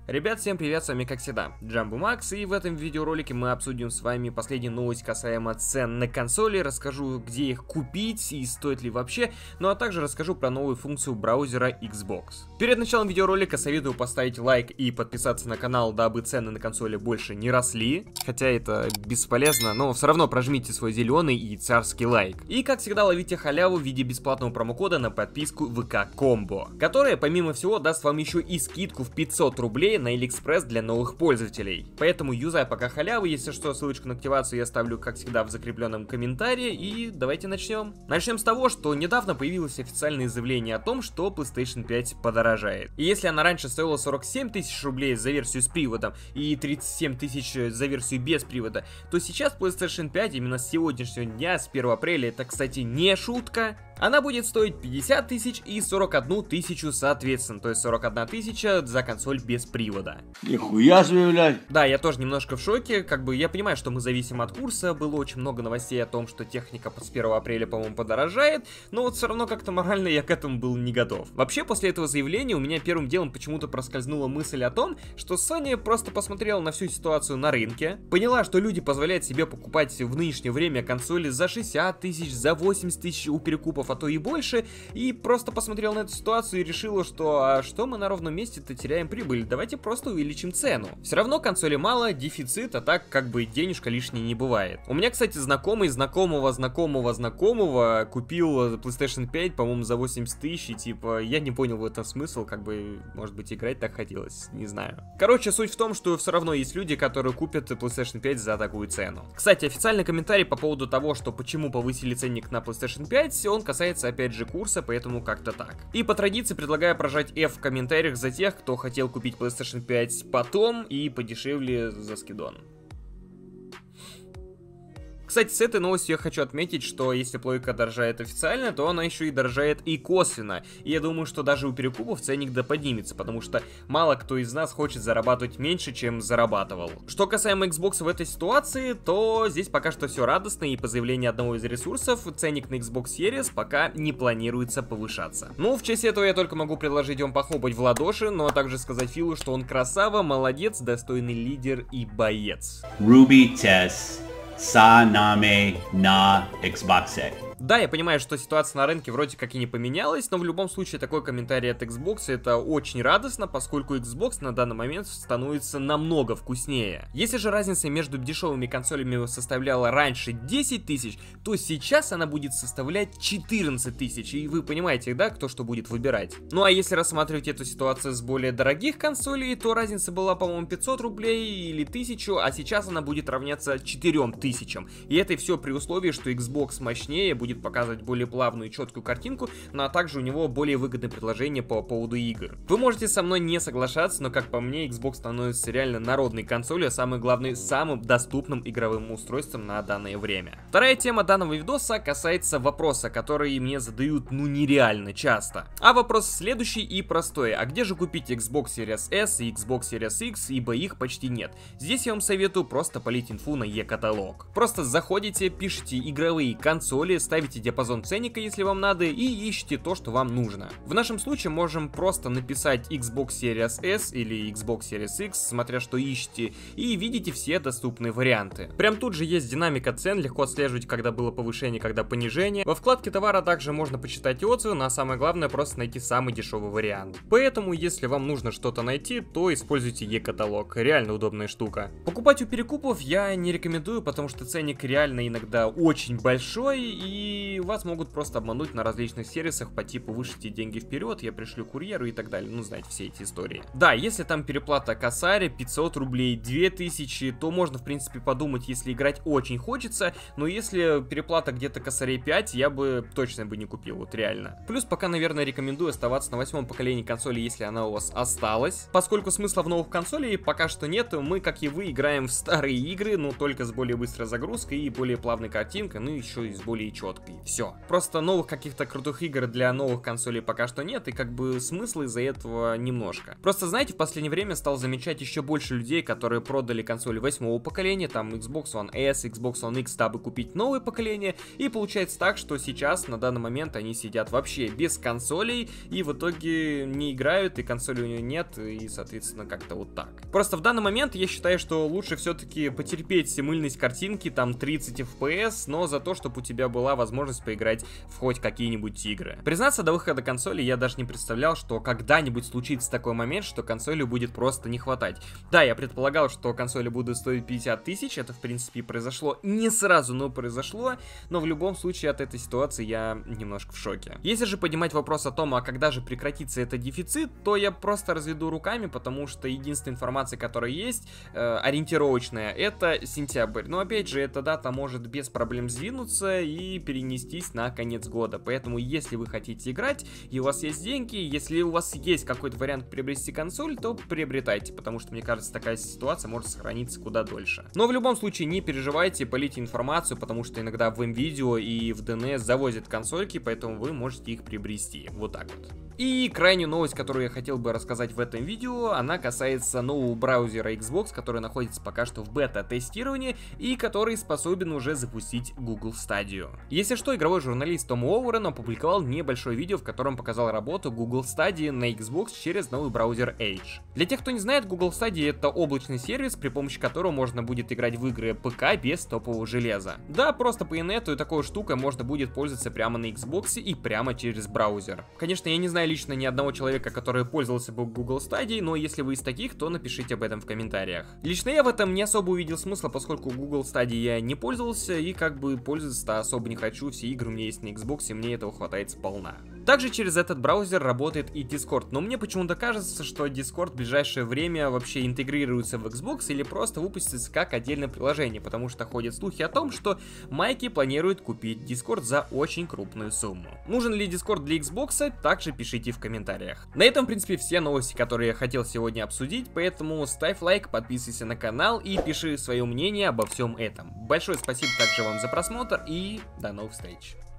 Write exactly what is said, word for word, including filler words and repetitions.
Ребят, всем привет, с вами как всегда Джамбо Макс, и в этом видеоролике мы обсудим с вами последнюю новость касаемо цен на консоли, расскажу, где их купить и стоит ли вообще, ну а также расскажу про новую функцию браузера Xbox. Перед началом видеоролика советую поставить лайк и подписаться на канал, дабы цены на консоли больше не росли, хотя это бесполезно, но все равно прожмите свой зеленый и царский лайк. И как всегда ловите халяву в виде бесплатного промокода на подписку вэ ка Комбо, которая помимо всего даст вам еще и скидку в пятьсот рублей на AliExpress для новых пользователей. Поэтому юзай пока халяву, если что, ссылочку на активацию я оставлю, как всегда, в закрепленном комментарии, и давайте начнем. Начнем с того, что недавно появилось официальное заявление о том, что PlayStation пять подорожает. И если она раньше стоила сорок семь тысяч рублей за версию с приводом и тридцать семь тысяч за версию без привода, то сейчас PlayStation пять именно с сегодняшнего дня, с первого апреля, это, кстати, не шутка, она будет стоить пятьдесят тысяч и сорок одну тысячу соответственно, то есть сорок одна тысяча за консоль без привода. Нихуя себе, блядь. Да, я тоже немножко в шоке, как бы я понимаю, что мы зависим от курса, было очень много новостей о том, что техника с первого апреля, по-моему, подорожает, но вот все равно как-то морально я к этому был не готов. Вообще, после этого заявления у меня первым делом почему-то проскользнула мысль о том, что Sony просто посмотрела на всю ситуацию на рынке, поняла, что люди позволяют себе покупать в нынешнее время консоли за шестьдесят тысяч, за восемьдесят тысяч у перекупов, а то и больше, и просто посмотрела на эту ситуацию и решила, что а что мы на ровном месте-то теряем прибыль, давайте просто увеличим цену. Все равно консоли мало, дефицит, а так как бы денежка лишней не бывает. У меня, кстати, знакомый знакомого знакомого знакомого купил PlayStation пять, по-моему, за восемьдесят тысяч, и типа я не понял в этом смысл, как бы, может быть, играть так хотелось, не знаю. Короче, суть в том, что все равно есть люди, которые купят PlayStation пять за такую цену. Кстати, официальный комментарий по поводу того, что почему повысили ценник на PlayStation пять, он касается опять же курса, поэтому как-то так. И по традиции предлагаю прожать F в комментариях за тех, кто хотел купить PlayStation пять потом и подешевле за скидон. Кстати, с этой новостью я хочу отметить, что если плойка дорожает официально, то она еще и дорожает и косвенно. И я думаю, что даже у перекупов ценник да поднимется, потому что мало кто из нас хочет зарабатывать меньше, чем зарабатывал. Что касаемо Xbox в этой ситуации, то здесь пока что все радостно, и по заявлению одного из ресурсов, ценник на Xbox Series пока не планируется повышаться. Ну, в честь этого я только могу предложить вам похлопать в ладоши, но также сказать Филу, что он красава, молодец, достойный лидер и боец. Ruby Tess. Sa name na Xbox. Да, я понимаю, что ситуация на рынке вроде как и не поменялась, но в любом случае такой комментарий от Xbox это очень радостно, поскольку Xbox на данный момент становится намного вкуснее. Если же разница между дешевыми консолями составляла раньше десять тысяч, то сейчас она будет составлять четырнадцать тысяч, и вы понимаете, да, кто что будет выбирать. Ну а если рассматривать эту ситуацию с более дорогих консолей, то разница была, по-моему, пятьсот рублей или тысячу, а сейчас она будет равняться четырем тысячам. И это все при условии, что Xbox мощнее, будет показывать более плавную и четкую картинку, ну а также у него более выгодное предложение по поводу игр. Вы можете со мной не соглашаться, но как по мне, Xbox становится реально народной консолью, а самое главное, самым доступным игровым устройством на данное время. Вторая тема данного видоса касается вопроса, который мне задают ну нереально часто. А вопрос следующий и простой: а где же купить Xbox Series S и Xbox Series X, ибо их почти нет? Здесь я вам советую просто полить инфу на e-каталог. Просто заходите, пишите игровые консоли, ставите диапазон ценника, если вам надо, и ищите то, что вам нужно. В нашем случае можем просто написать Xbox Series S или Xbox Series X, смотря что ищете, и видите все доступные варианты. Прям тут же есть динамика цен, легко отслеживать, когда было повышение, когда понижение. Во вкладке товара также можно почитать отзывы, но самое главное просто найти самый дешевый вариант. Поэтому, если вам нужно что-то найти, то используйте e-каталог, реально удобная штука. Покупать у перекупов я не рекомендую, потому что ценник реально иногда очень большой, и И вас могут просто обмануть на различных сервисах по типу вышлите деньги вперед, я пришлю курьеру и так далее. Ну, знаете, все эти истории. Да, если там переплата косарь, пятьсот рублей, две тысячи, то можно, в принципе, подумать, если играть очень хочется. Но если переплата где-то косарей пять, я бы точно бы не купил, вот реально. Плюс пока, наверное, рекомендую оставаться на восьмом поколении консоли, если она у вас осталась. Поскольку смысла в новых консолей пока что нет, мы, как и вы, играем в старые игры, но только с более быстрой загрузкой и более плавной картинкой, ну и еще и с более четкой. четкий. Все. Просто новых каких-то крутых игр для новых консолей пока что нет, и как бы смысла из-за этого немножко. Просто, знаете, в последнее время стал замечать еще больше людей, которые продали консоли восьмого поколения, там Xbox One S, Xbox One X, дабы купить новое поколение, и получается так, что сейчас, на данный момент, они сидят вообще без консолей, и в итоге не играют, и консоли у него нет, и, соответственно, как-то вот так. Просто в данный момент я считаю, что лучше все-таки потерпеть мыльность картинки, там тридцать эф пи эс, но за то, чтобы у тебя была возможность поиграть в хоть какие-нибудь игры. Признаться, до выхода консоли я даже не представлял, что когда-нибудь случится такой момент, что консоли будет просто не хватать. Да, я предполагал, что консоли будут стоить пятьдесят тысяч, это в принципе произошло не сразу, но произошло, но в любом случае от этой ситуации я немножко в шоке. Если же поднимать вопрос о том, а когда же прекратится этот дефицит, то я просто разведу руками, потому что единственная информация, которая есть, э, ориентировочная, это сентябрь. Но опять же, эта дата может без проблем сдвинуться и перенестись на конец года. Поэтому, если вы хотите играть, и у вас есть деньги, если у вас есть какой-то вариант приобрести консоль, то приобретайте, потому что, мне кажется, такая ситуация может сохраниться куда дольше. Но в любом случае, не переживайте, полите информацию, потому что иногда в МВидео и в ди эн эс завозят консольки, поэтому вы можете их приобрести. Вот так вот. И крайнюю новость, которую я хотел бы рассказать в этом видео, она касается нового браузера Xbox, который находится пока что в бета-тестировании и который способен уже запустить Google Stadia. Если что, игровой журналист Том Уоррен опубликовал небольшое видео, в котором показал работу Google Stadia на Xbox через новый браузер Edge. Для тех, кто не знает, Google Stadia — это облачный сервис, при помощи которого можно будет играть в игры ПК без топового железа. Да, просто по инету и такой штукой можно будет пользоваться прямо на Xbox и прямо через браузер. Конечно, я не знаю лично ни одного человека, который пользовался бы Google Stadia, но если вы из таких, то напишите об этом в комментариях. Лично я в этом не особо увидел смысла, поскольку Google Stadia я не пользовался и как бы пользоваться-то особо не хочу, все игры у меня есть на Xbox и мне этого хватает сполна. Также через этот браузер работает и Discord, но мне почему-то кажется, что Discord в ближайшее время вообще интегрируется в Xbox или просто выпустится как отдельное приложение, потому что ходят слухи о том, что Майки планирует купить Discord за очень крупную сумму. Нужен ли Discord для Xbox? Также пишите в комментариях. На этом, в принципе, все новости, которые я хотел сегодня обсудить, поэтому ставь лайк, подписывайся на канал и пиши свое мнение обо всем этом. Большое спасибо также вам за просмотр и до новых встреч.